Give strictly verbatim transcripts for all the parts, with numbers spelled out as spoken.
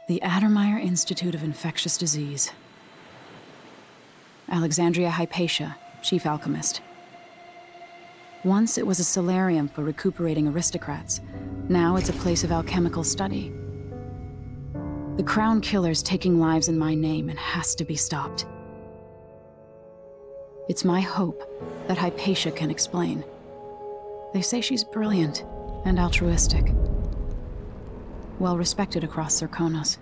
The Addermeyer Institute of Infectious Disease. Alexandria Hypatia, chief alchemist. Once it was a solarium for recuperating aristocrats. Now it's a place of alchemical study. The Crown Killer's taking lives in my name and has to be stopped. It's my hope that Hypatia can explain. They say she's brilliant and altruistic. Well respected across Serkonos.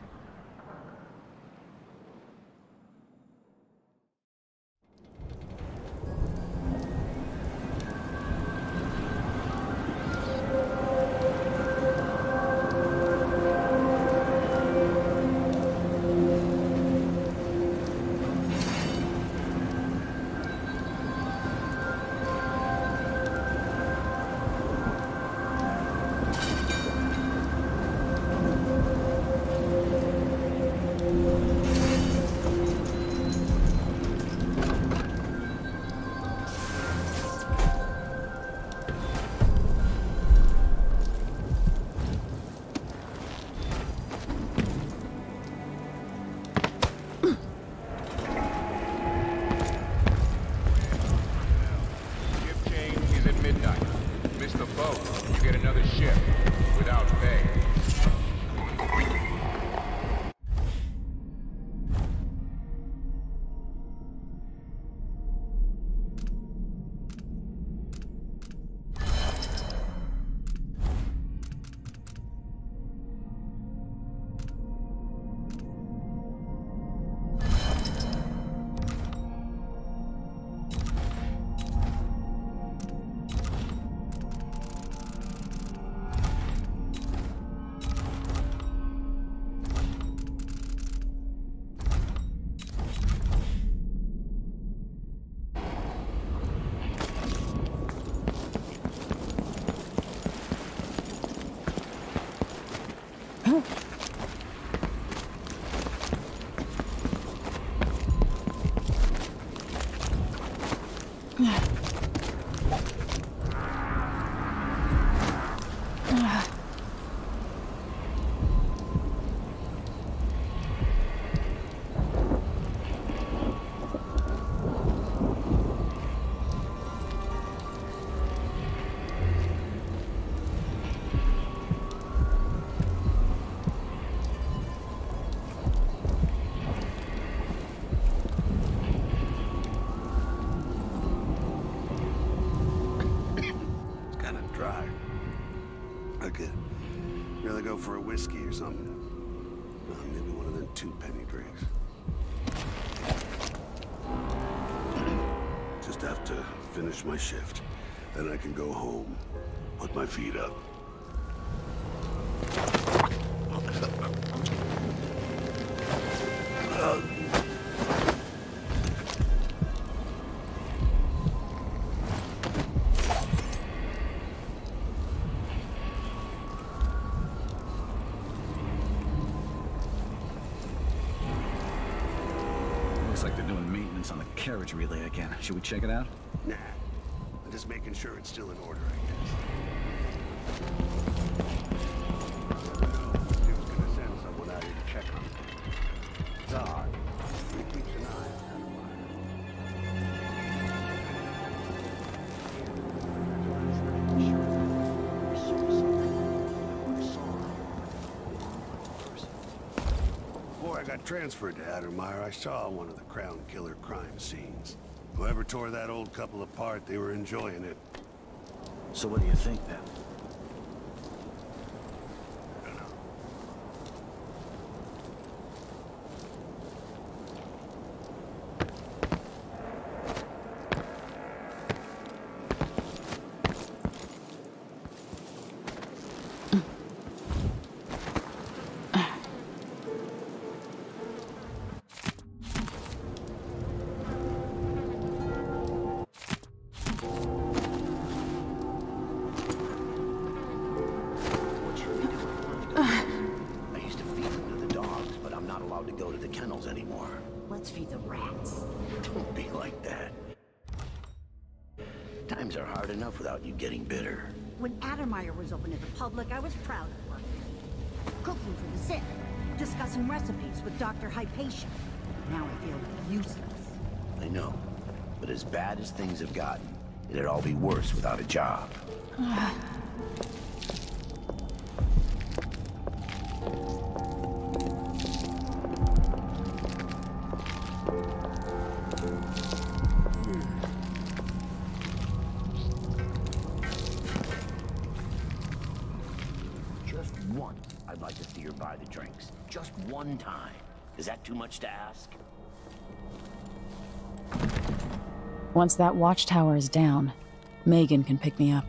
For a whiskey or something. Well, maybe one of them two penny drinks. Just have to finish my shift. Then I can go home, put my feet up. uh, on the carriage relay again. Should we check it out? Nah. I'm just making sure it's still in order, I guess. He was gonna send someone out here to check on it. Dog. He keeps an eye on Before I got transferred to Addermeyer, I saw one of the Crown Killer crime scenes. Whoever tore that old couple apart, they were enjoying it. So what do you think, then? I don't know. Let's feed the rats. Don't be like that. Times are hard enough without you getting bitter. When Addermeyer was open to the public, I was proud of work. Cooking for the sick. discussing recipes with Doctor Hypatia. Now I feel useless. I know. But as bad as things have gotten, it'd all be worse without a job. Just once, I'd like to see her buy the drinks. Just one time. Is that too much to ask? Once that watchtower is down, Megan can pick me up.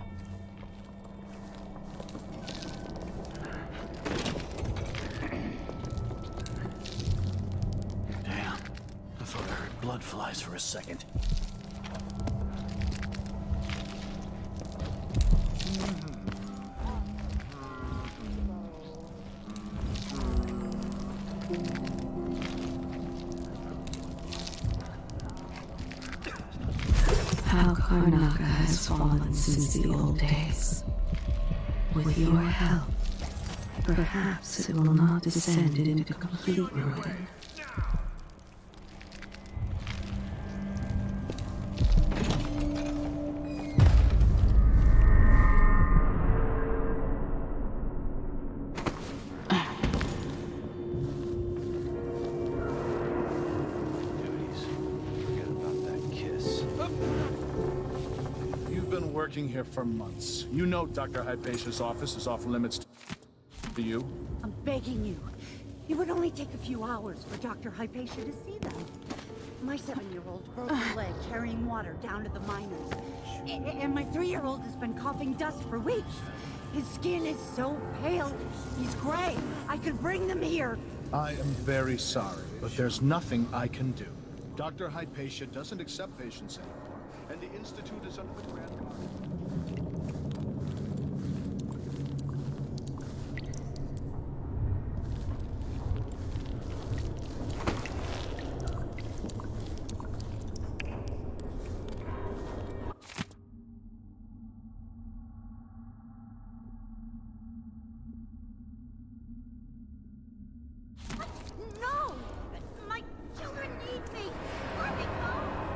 Damn. I thought I heard blood flies for a second. How Karnaca has fallen since the old days. With your help, perhaps it will not descend into complete ruin. Here for months. You know Doctor Hypatia's office is off limits to you. I'm begging you. It would only take a few hours for Doctor Hypatia to see them. My seven-year-old broke her leg carrying water down to the miners. A and my three-year-old has been coughing dust for weeks. His skin is so pale. He's gray. I could bring them here. I am very sorry, but there's nothing I can do. Doctor Hypatia doesn't accept patients anymore, and the Institute is under the grant card. No! My children need me! Let me go!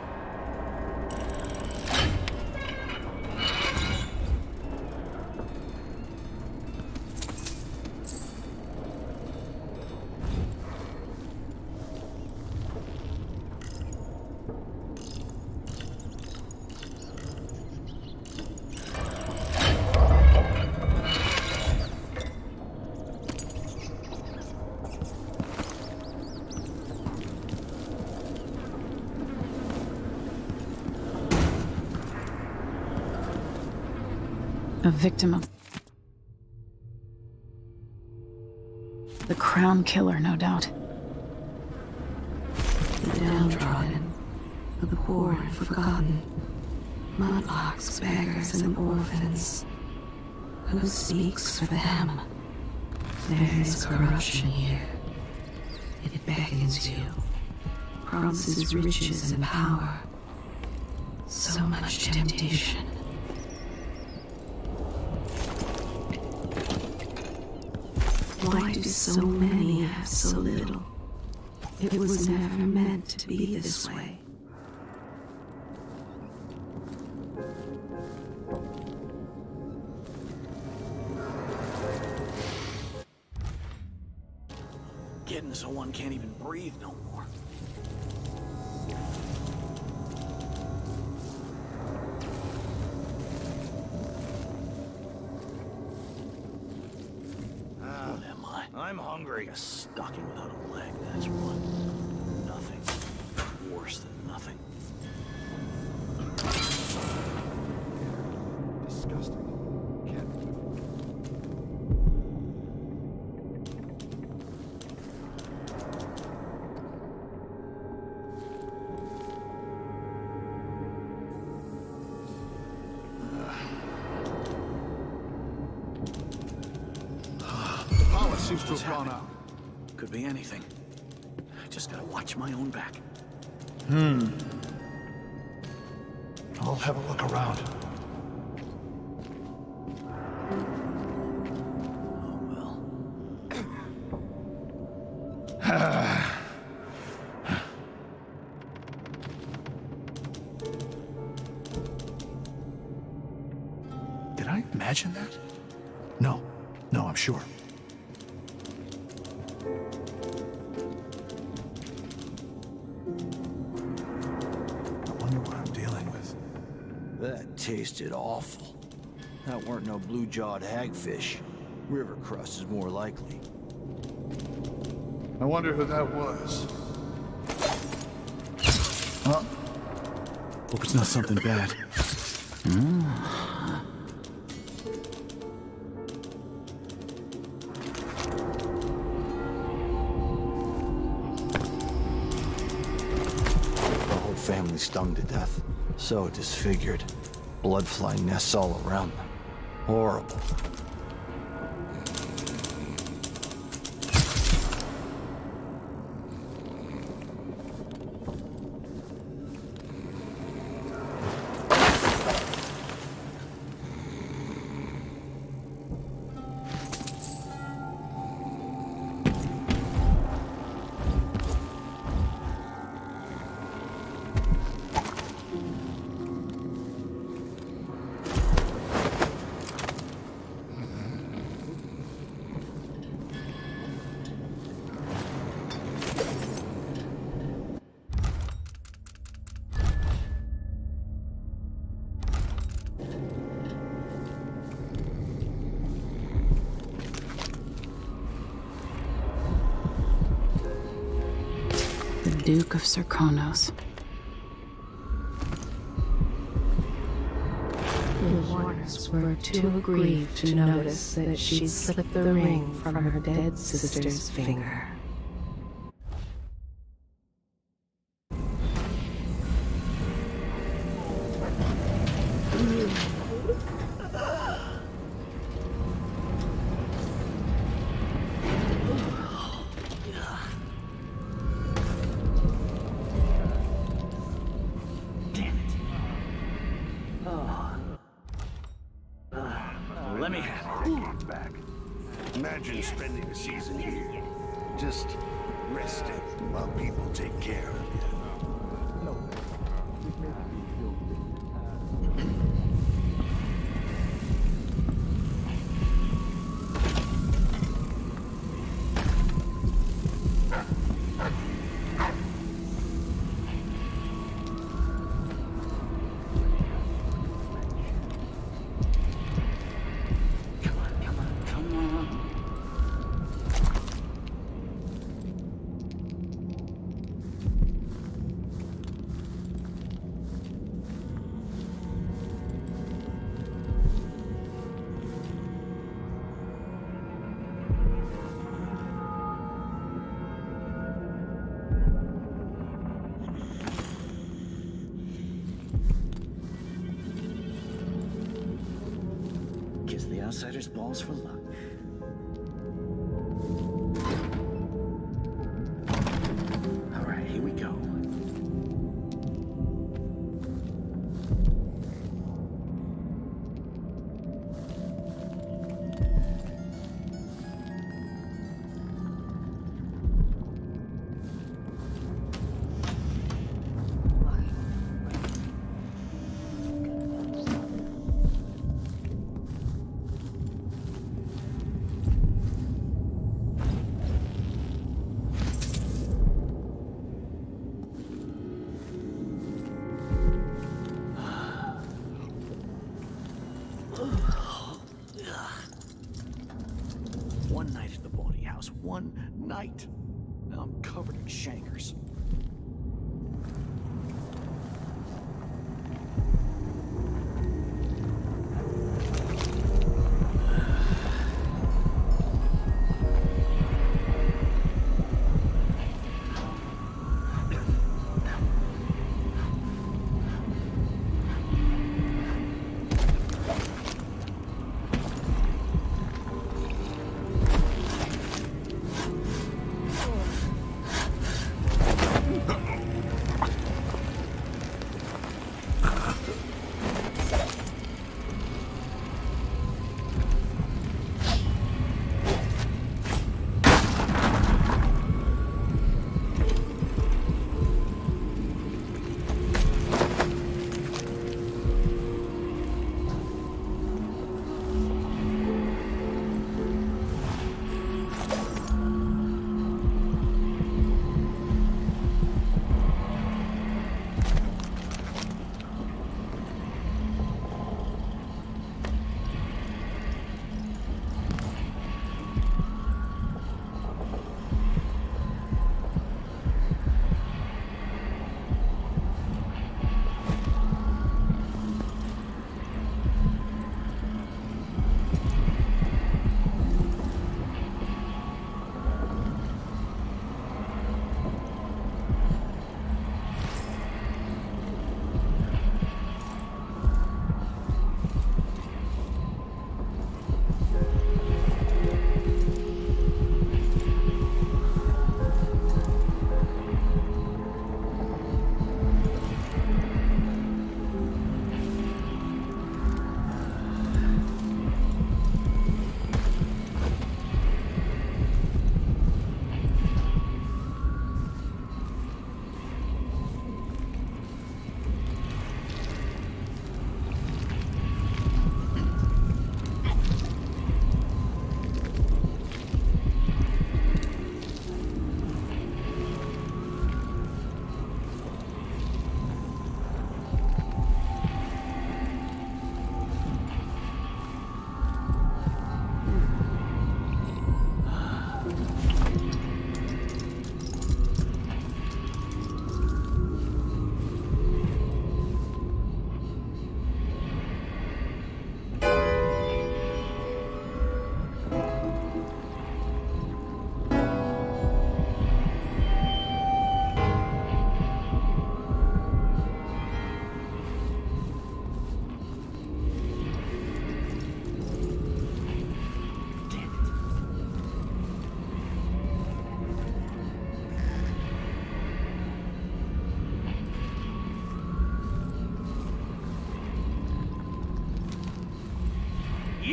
A victim of... the Crown Killer, no doubt. The downtrodden, the poor and forgotten, mudlarks, beggars, and orphans. Who speaks for them? There is corruption here. It beckons you, promises riches and power. So much temptation. Why do so many have so little? It was never meant to be this way. Getting so one can't even breathe no more. What am I? I'm hungry. A stocking without a leg, that's what. Nothing. Worse than nothing. Disgusting. Can't. Seems to have gone out. Could be anything. I just gotta watch my own back. Hmm. I'll have a look around. Oh well. I imagine that? No. No, I'm sure. I wonder what I'm dealing with. That tasted awful. That weren't no blue-jawed hagfish. River crust is more likely. I wonder who that was. Huh? Hope it's not something bad. Mm. The whole family stung to death. So disfigured. Blood fly nests all around them. Horrible. Duke of Serkonos. The Warners were too grieved to notice that she'd slipped the ring from her dead sister's finger. Let me have it. Back. Imagine spending a season here, just resting while people take care of you. No. Outsiders balls for luck. All right, here we go. One night at the body house. One night. Now I'm covered in chancres.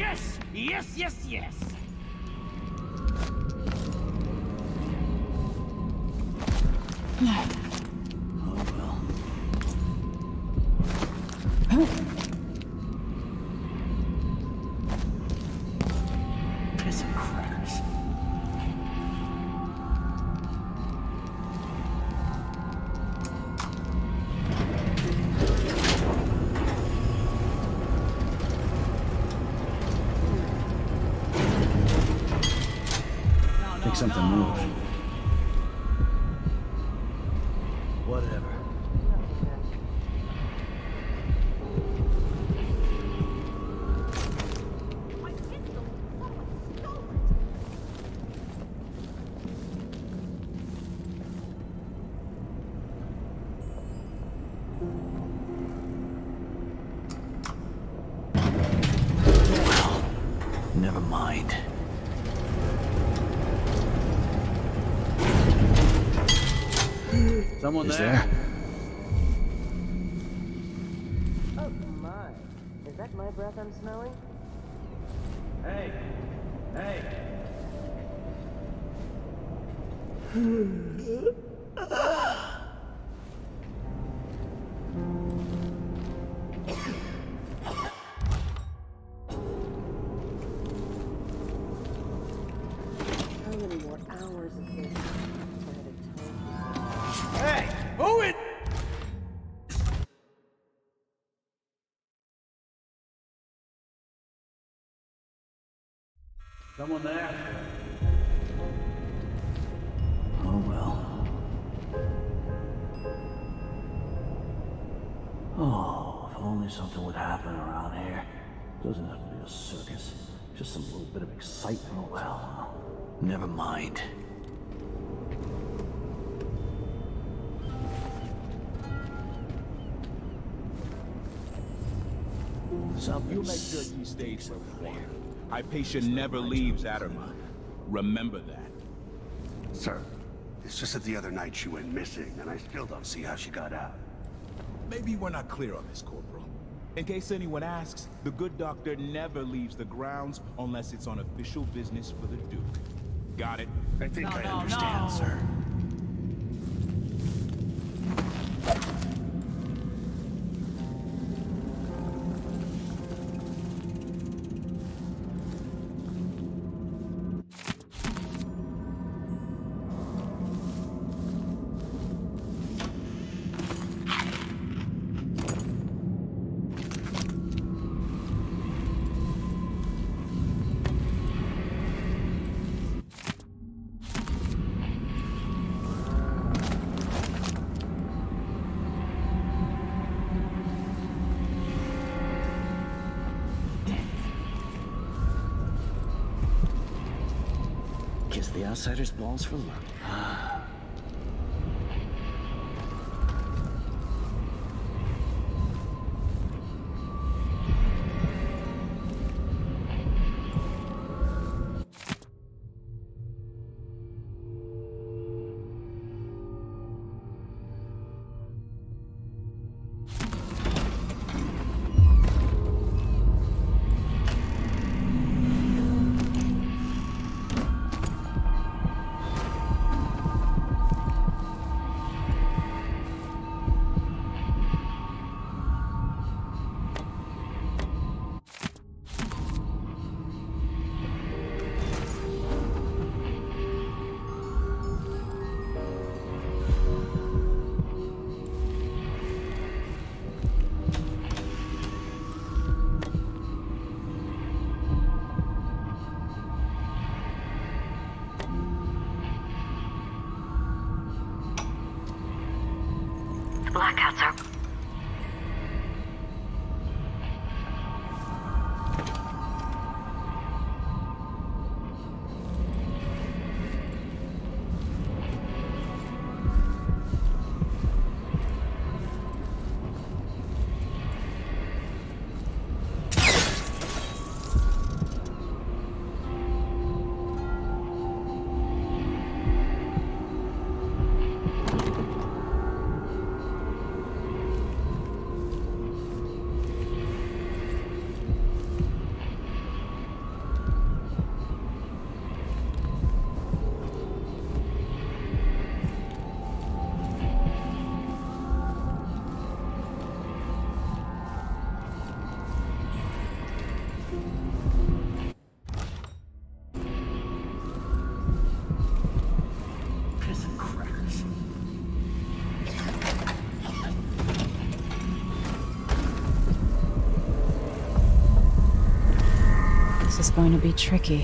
Yes! Yes, yes, yes! Oh well. Piss and crackers. Think something moved. Whatever. Well, never mind. Someone Is there? there? Oh my. Is that my breath I'm smelling? Hey! Hey! How many more hours of this? Hey! Move it! Someone there? Oh well. Oh, if only something would happen around here. Doesn't have to be a circus. Just some little bit of excitement. Oh well. Never mind. You make sure he stays where we want him. Hypatia never leaves Addermine. Remember that. Sir, it's just that the other night she went missing, and I still don't see how she got out. Maybe we're not clear on this, Corporal. In case anyone asks, the good doctor never leaves the grounds unless it's on official business for the Duke. Got it? I think No, I no, understand, no. sir. Kiss the outsider's balls for luck. is going to be tricky.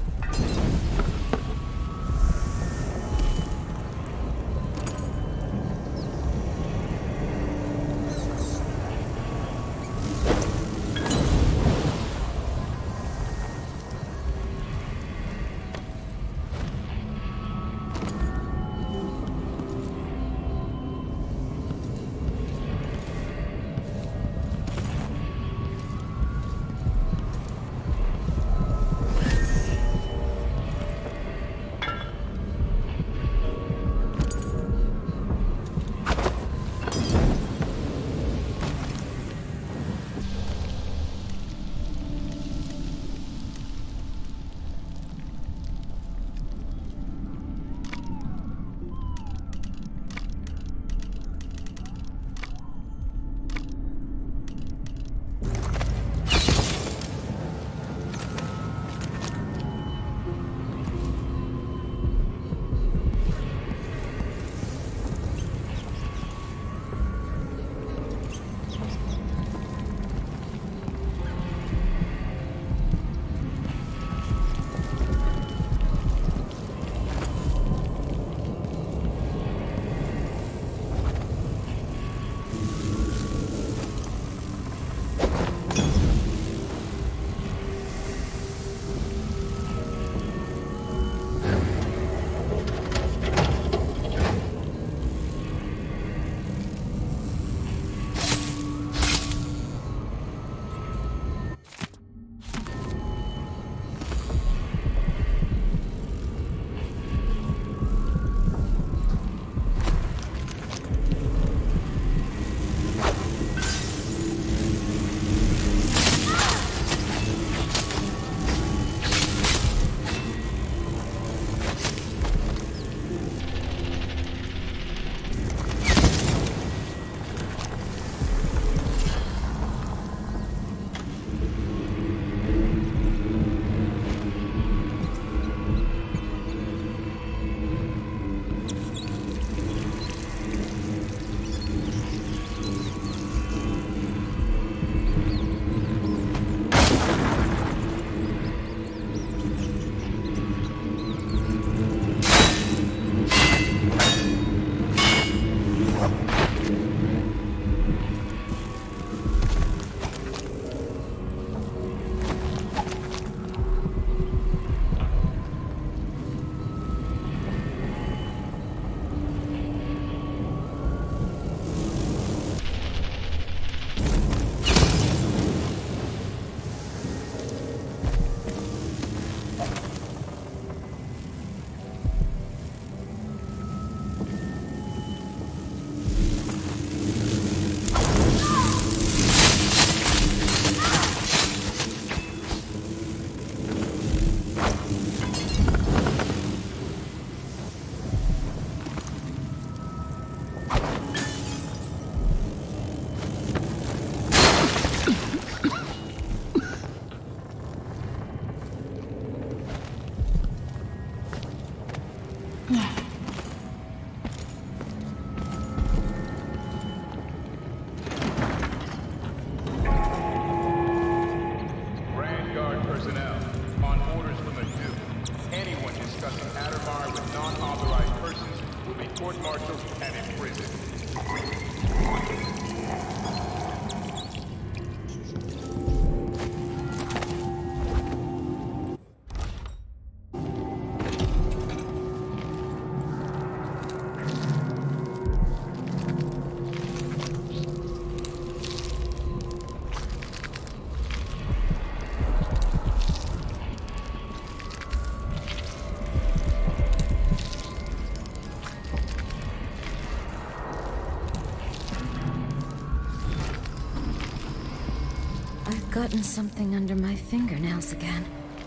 Gotten something under my fingernails again.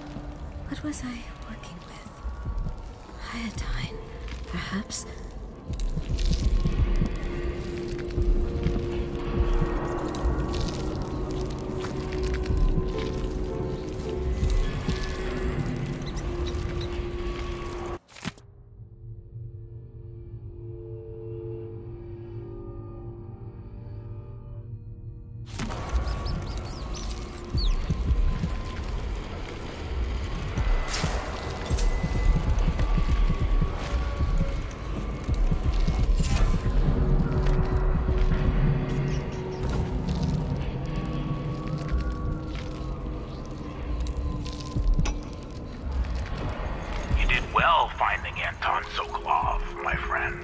What was I working with? Iodine, perhaps? Sokolov, my friend.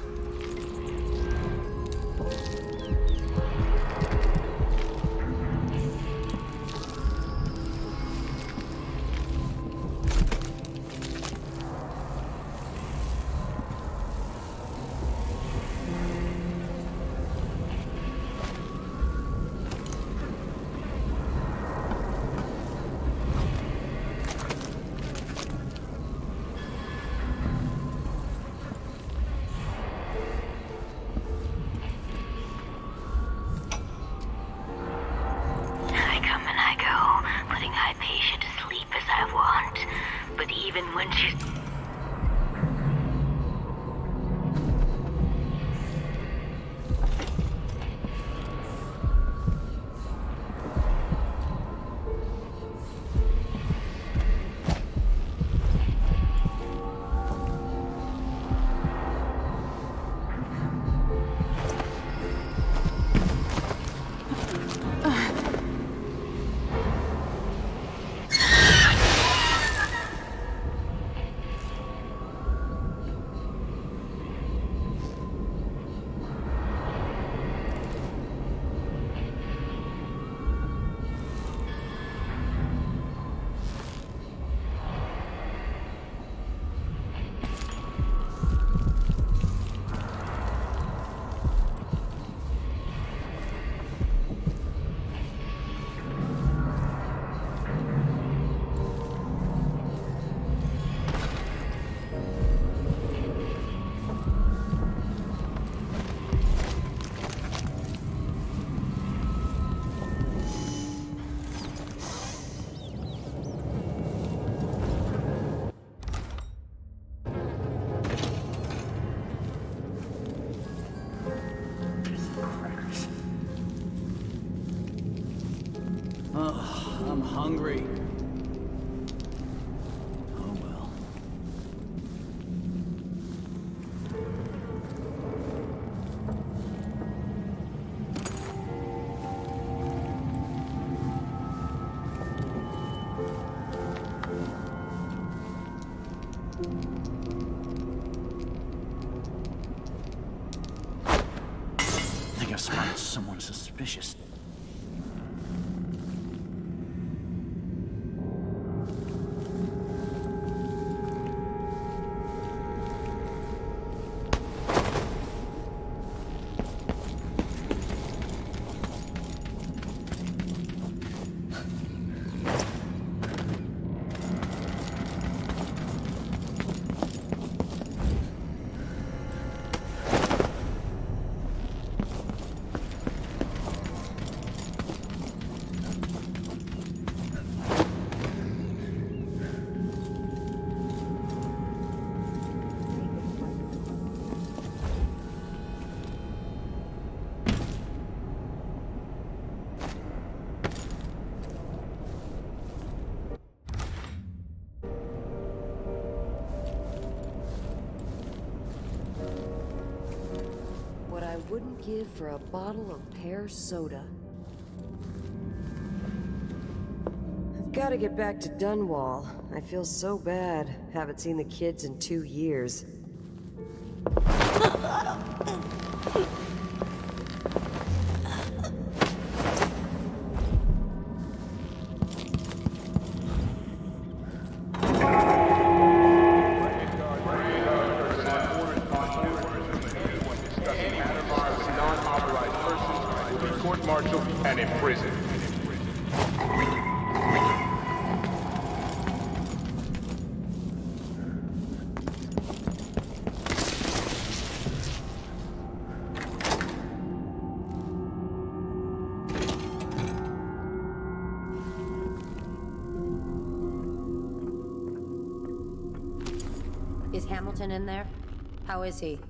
I'm hungry. Oh well. I think I've spotted someone suspicious. Wouldn't give for a bottle of pear soda. I've got to get back to Dunwall. I feel so bad. Haven't seen the kids in two years. And imprisoned. Is Hamilton in there? How is he?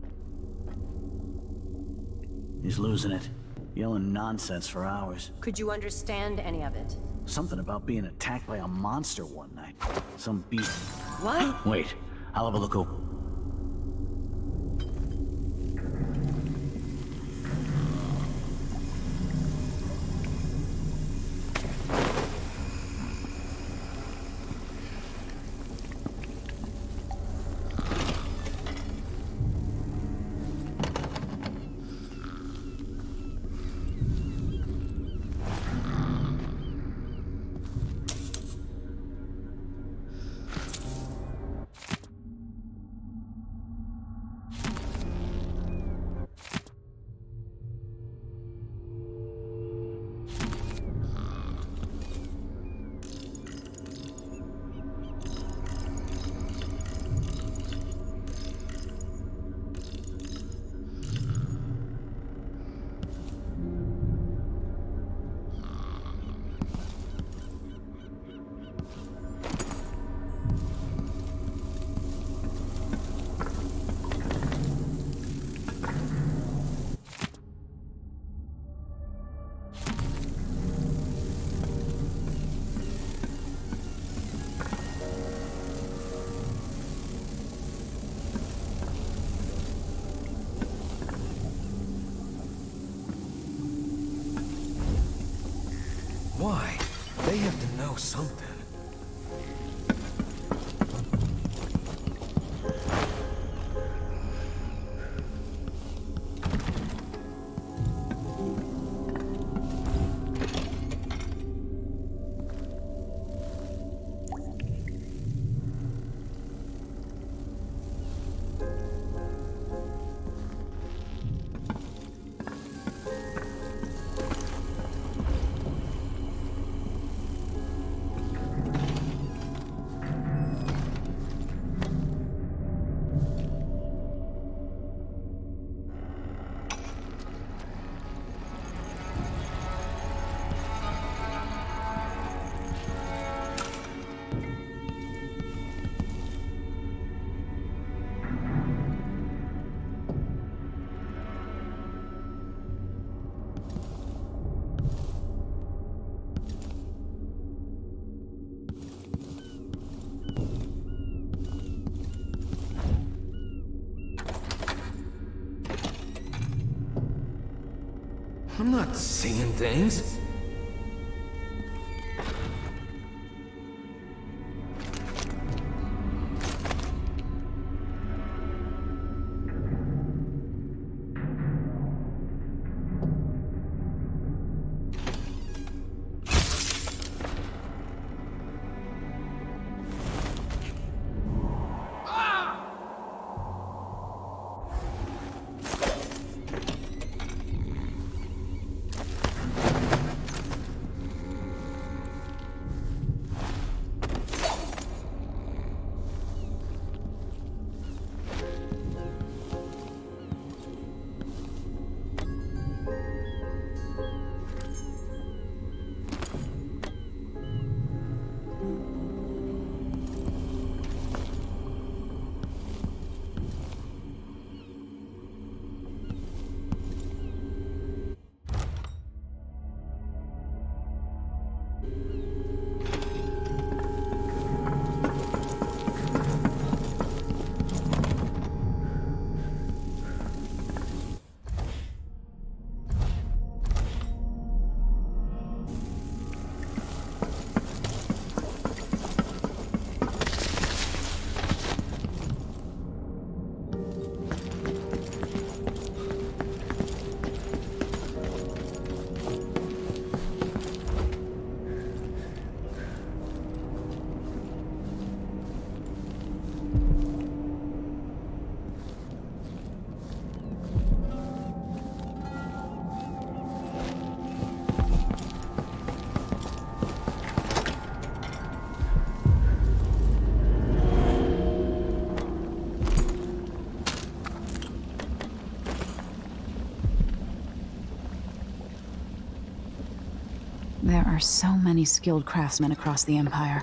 He's losing it. Yelling nonsense for hours. Could you understand any of it? Something about being attacked by a monster one night. Some beast. What? Wait, I'll have a look over. know something. I'm not seeing things. There are so many skilled craftsmen across the Empire.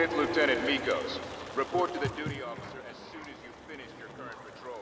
tenth Lieutenant Mikos. Report to the duty officer as soon as you've finished your current patrol.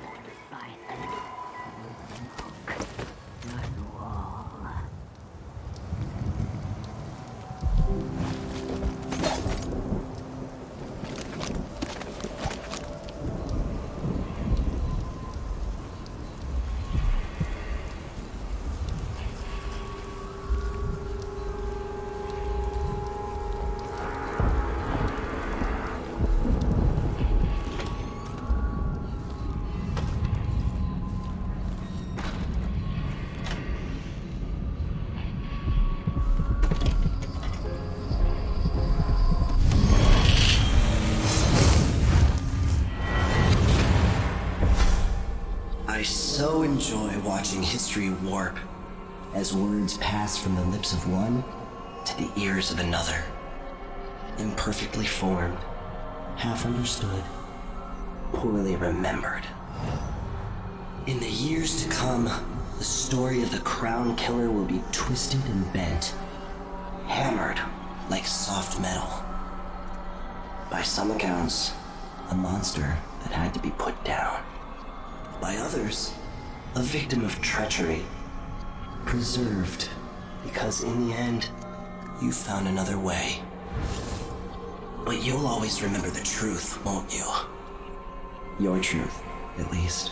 I so enjoy watching history warp as words pass from the lips of one to the ears of another. Imperfectly formed, half understood, poorly remembered. In the years to come, the story of the Crown Killer will be twisted and bent, hammered like soft metal. By some accounts, a monster that had to be put down. By others, a victim of treachery, preserved because in the end, you found another way. But you'll always remember the truth, won't you? Your truth, at least.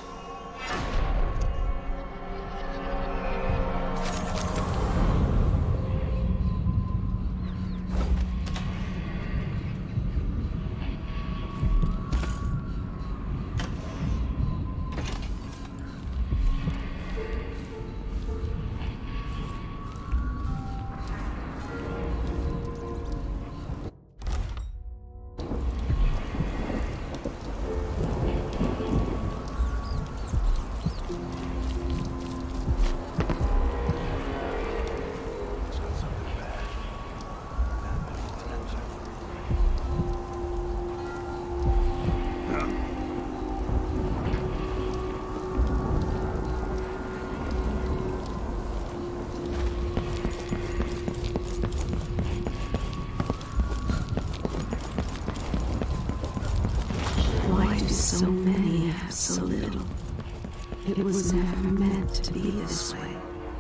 So many have so little. It was never meant to be this way.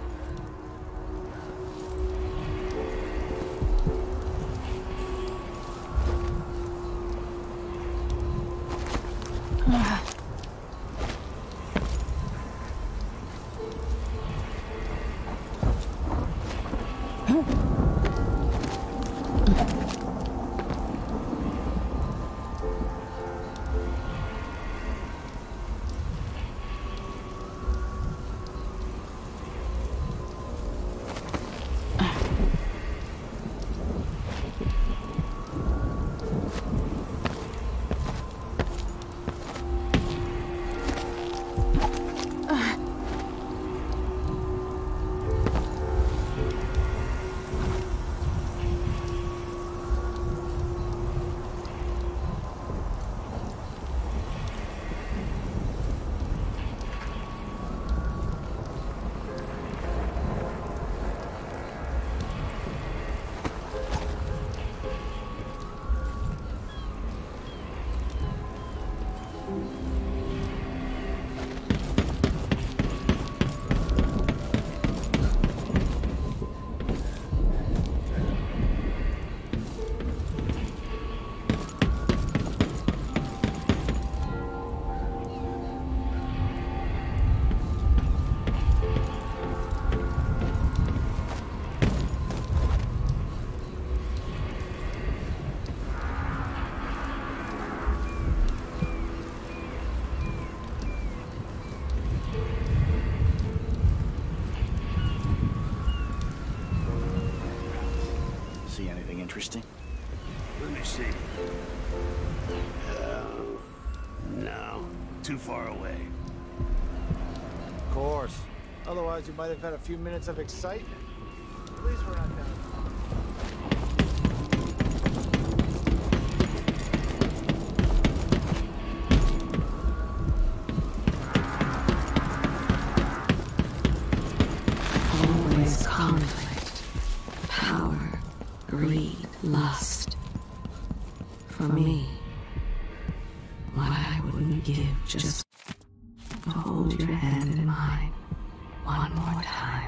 Interesting. Let me see. Uh, no, too far away. Of course. Otherwise, you might have had a few minutes of excitement. At least we're not done. Always conflict, power, greed, lust. me. What I wouldn't give just to hold your hand in mine one more time.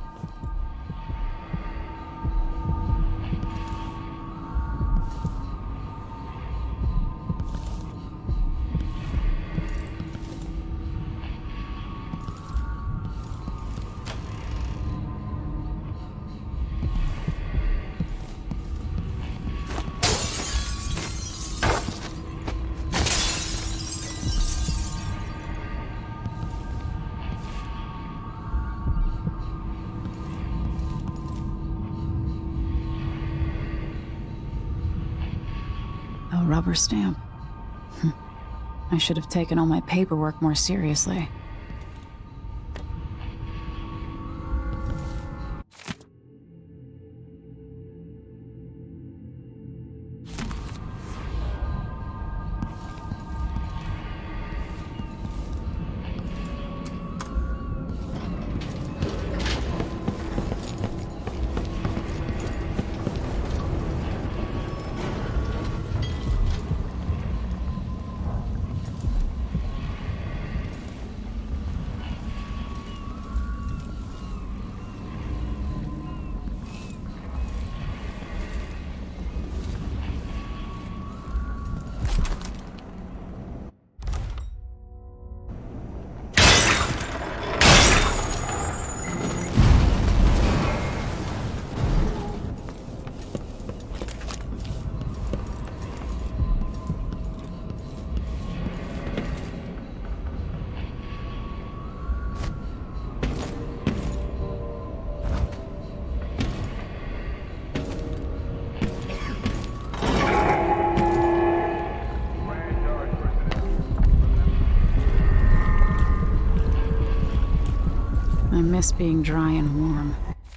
A rubber stamp. I should have taken all my paperwork more seriously. I miss being dry and warm.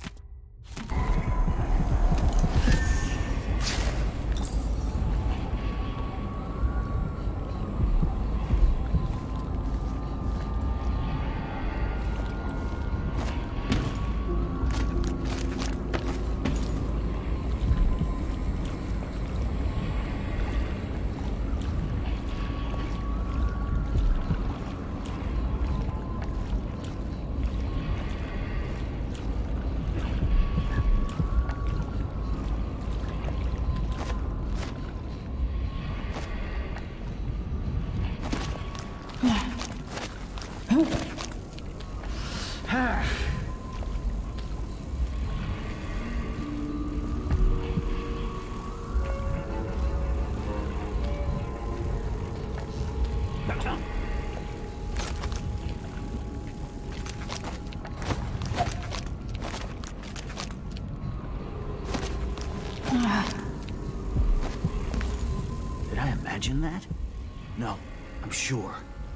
Did I imagine that? No, I'm sure.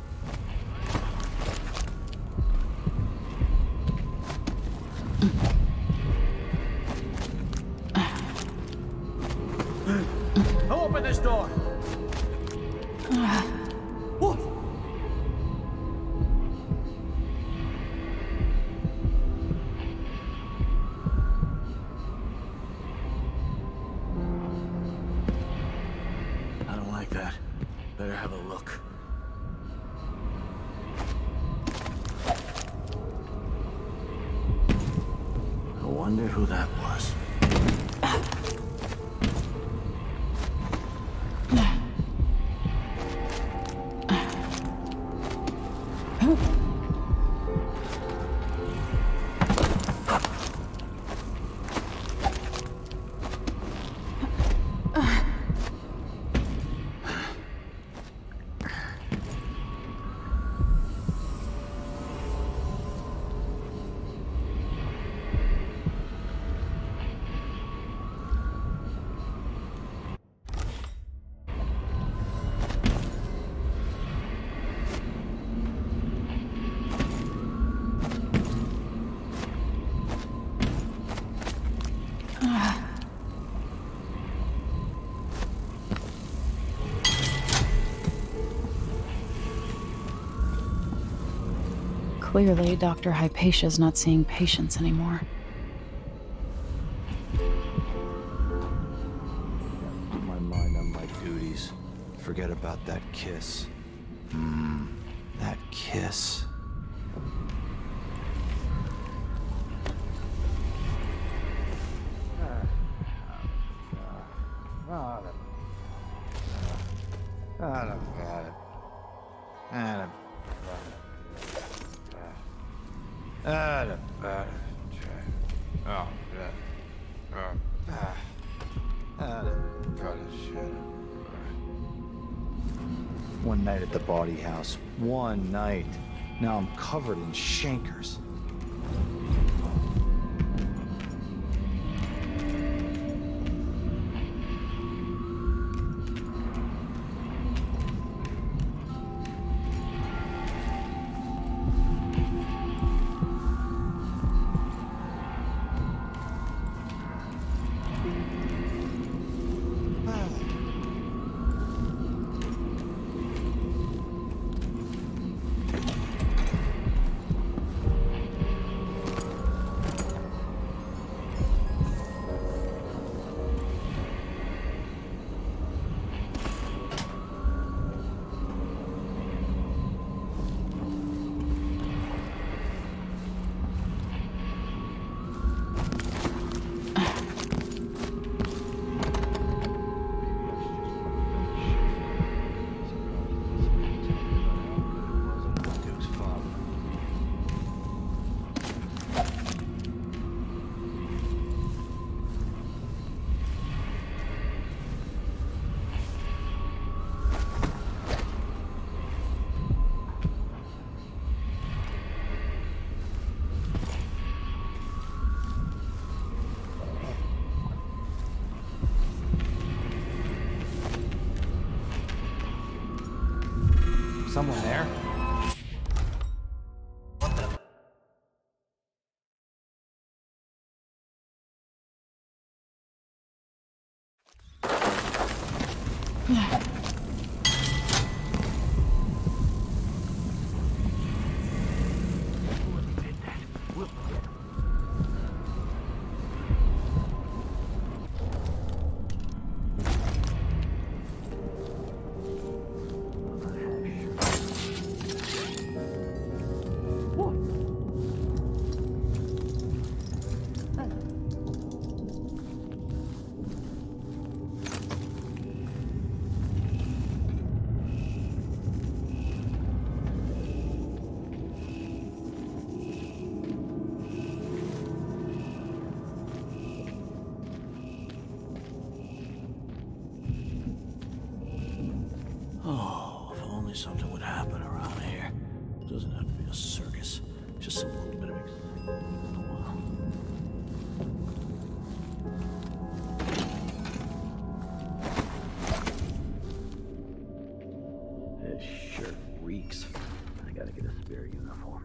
Who opened this door? What? I don't like that. Better have a look. I wonder who that was. Clearly, Doctor Hypatia's not seeing patients anymore. Put my mind on my duties. forget about that kiss. Mmm, that kiss. One night at the body house. One night. Now I'm covered in chancres. Someone there? What the? Yeah. Oh, if only something would happen around here. It doesn't have to be a circus. Just some little bit of excitement once in a while. This shirt reeks. I gotta get a spare uniform.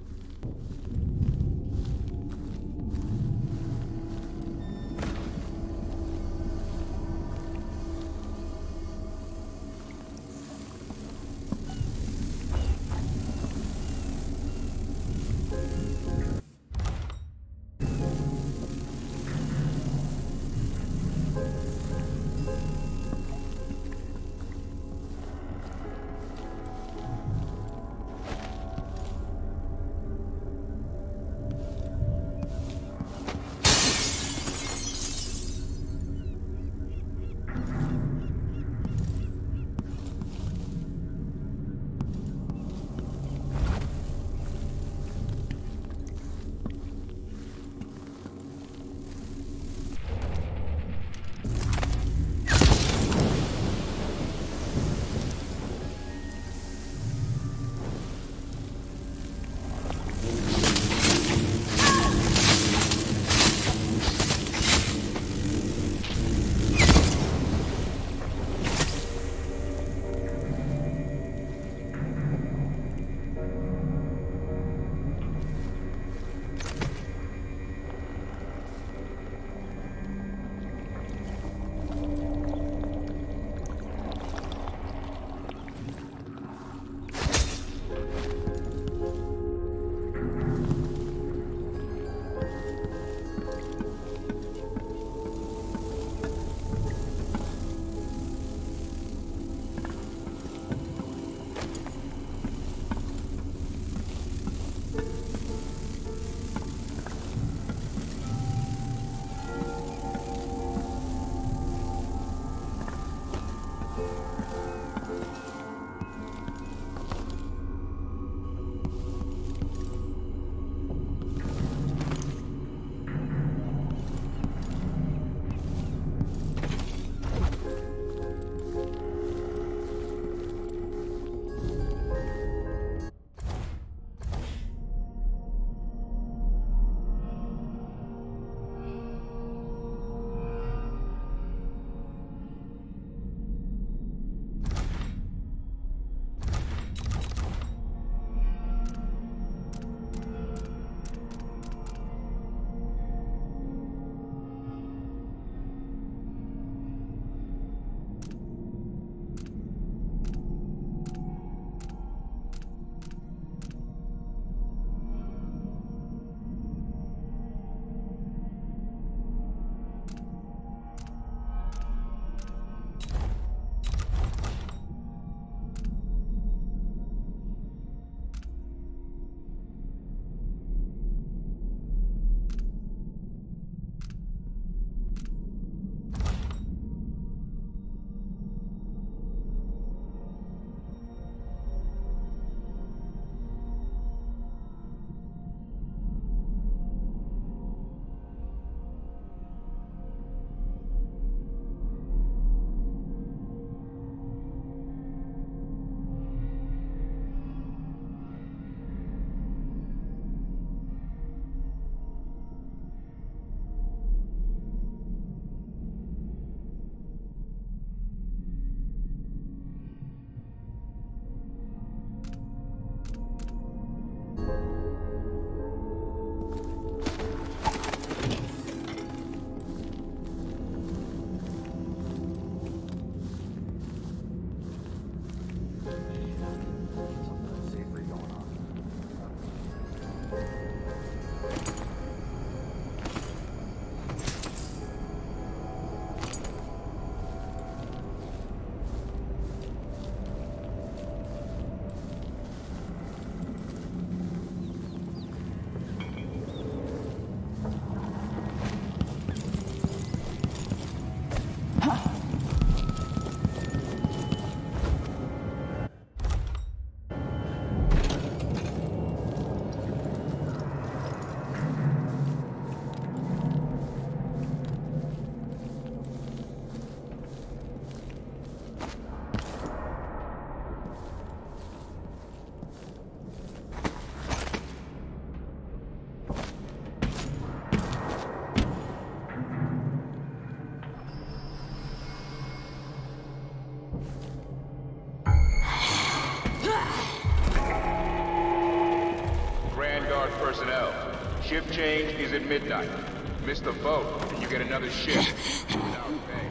personnel. Shift change is at midnight. Miss the boat, and you get another shift without pay.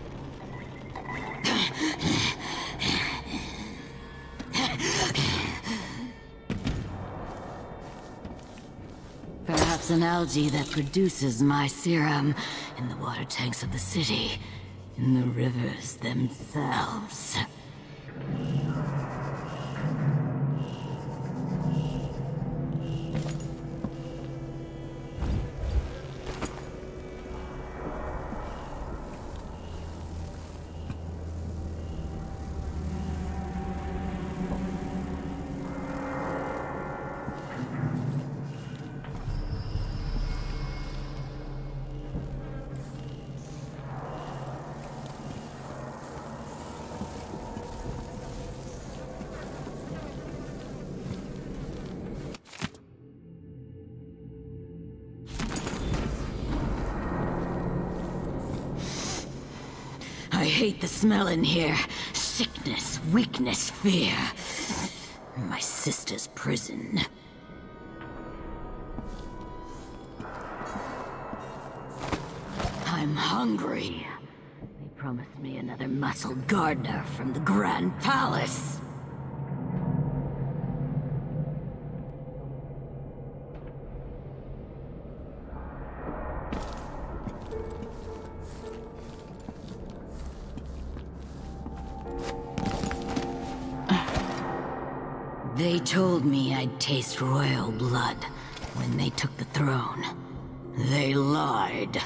Perhaps an algae that produces my serum in the water tanks of the city, in the rivers themselves. I hate the smell in here. Sickness, weakness, fear. My sister's prison. I'm hungry. They promised me another muscle gardener from the Grand Palace. They told me I'd taste royal blood when they took the throne. They lied.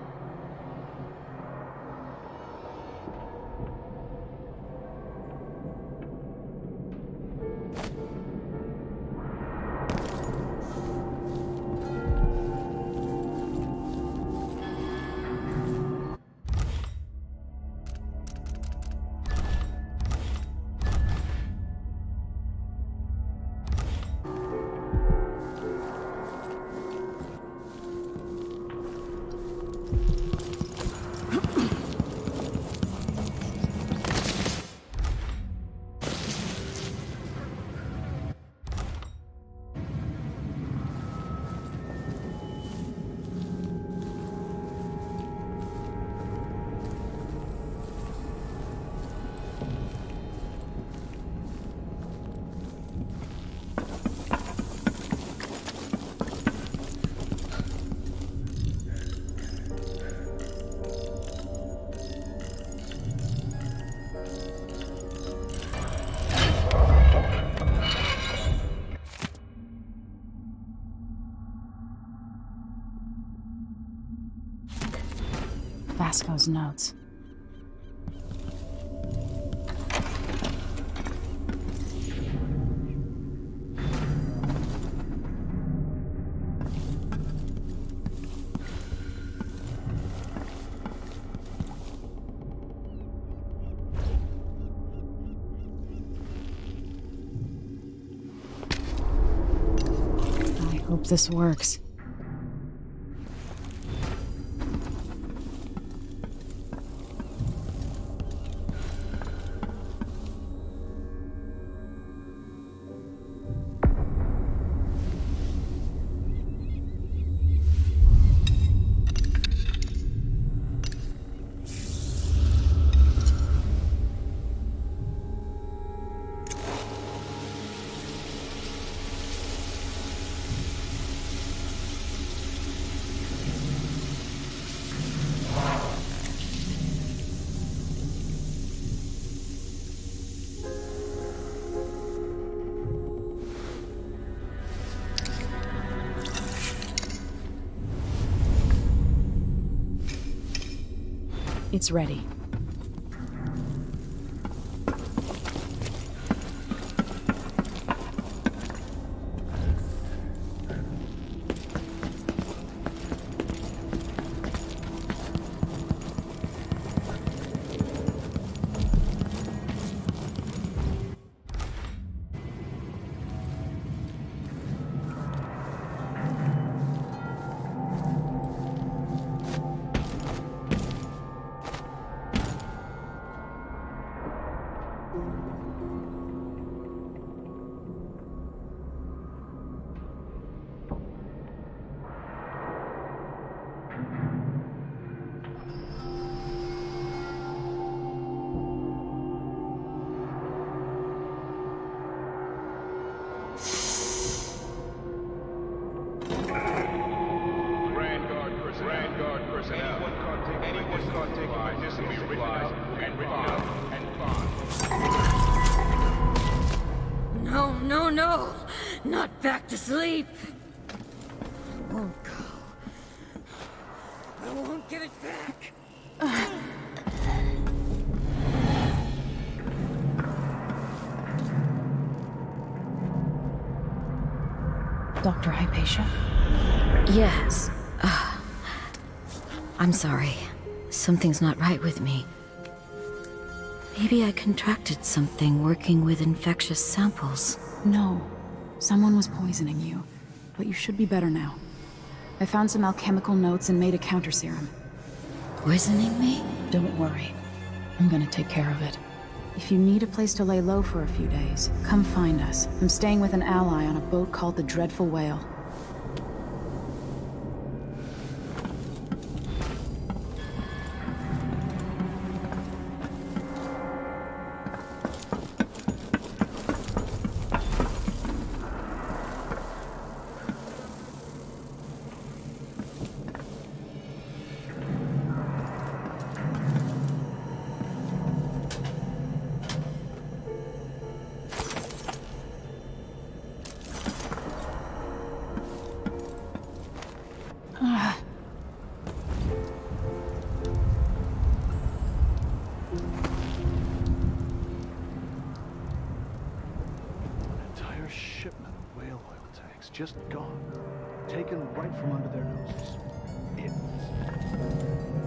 Vasco's notes. I hope this works. It's ready. Not back to sleep! I won't go. I won't give it back. Doctor Hypatia? Yes. Uh, I'm sorry. Something's not right with me. Maybe I contracted something working with infectious samples. No. Someone was poisoning you. But you should be better now. I found some alchemical notes and made a counter serum. Poisoning me? Don't worry. I'm gonna take care of it. If you need a place to lay low for a few days, come find us. I'm staying with an ally on a boat called the Dreadful Whale. Just gone. Taken right from under their noses. Idiots.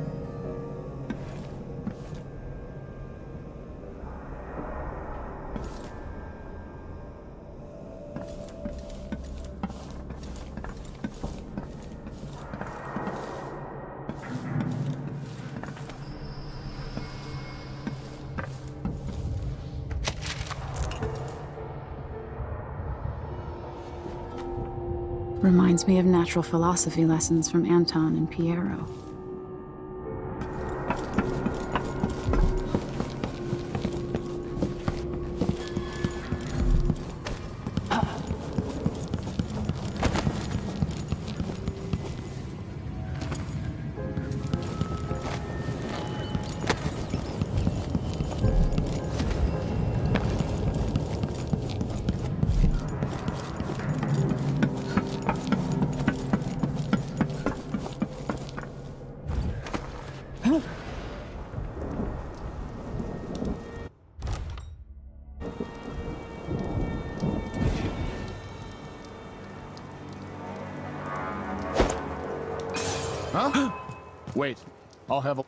Reminds me of natural philosophy lessons from Anton and Piero. Huh? Wait, I'll have a...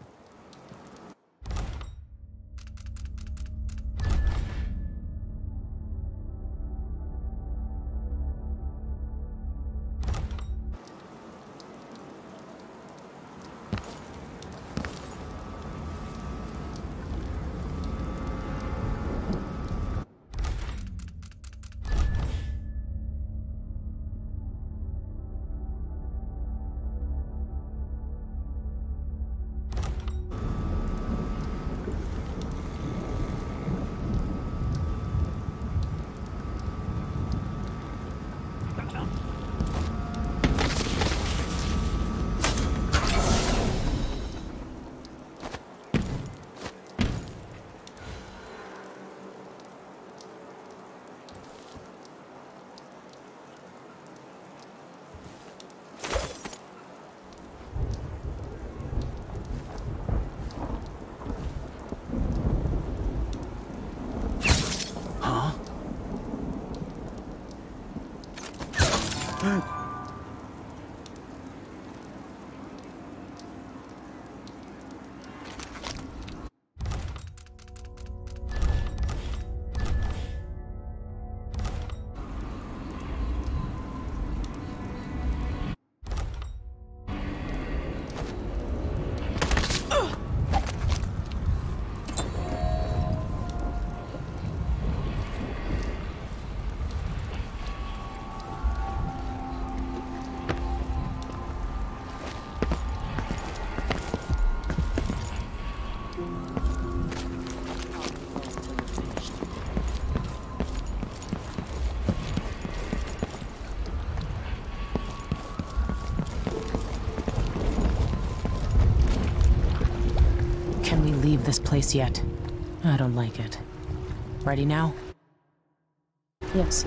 Leave this place yet. I don't like it. Ready now? Yes.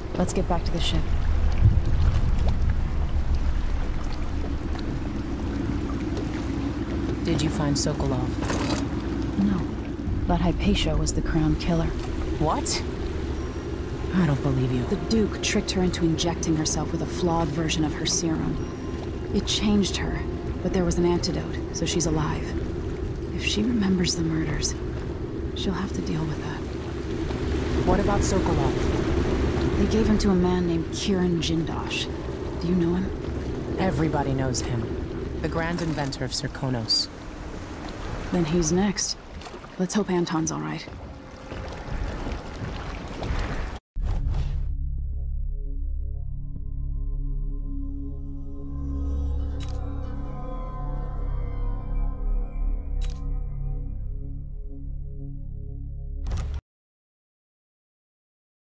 Let's get back to the ship. Did you find Sokolov? No. But Hypatia was the crown killer. What? I don't believe you. The Duke tricked her into injecting herself with a flawed version of her serum. It changed her, but there was an antidote, so she's alive. If she remembers the murders, she'll have to deal with that. What about Sokolov? They gave him to a man named Kiran Jindosh. Do you know him? Everybody knows him. The grand inventor of Serkonos. Then he's next. Let's hope Anton's all right.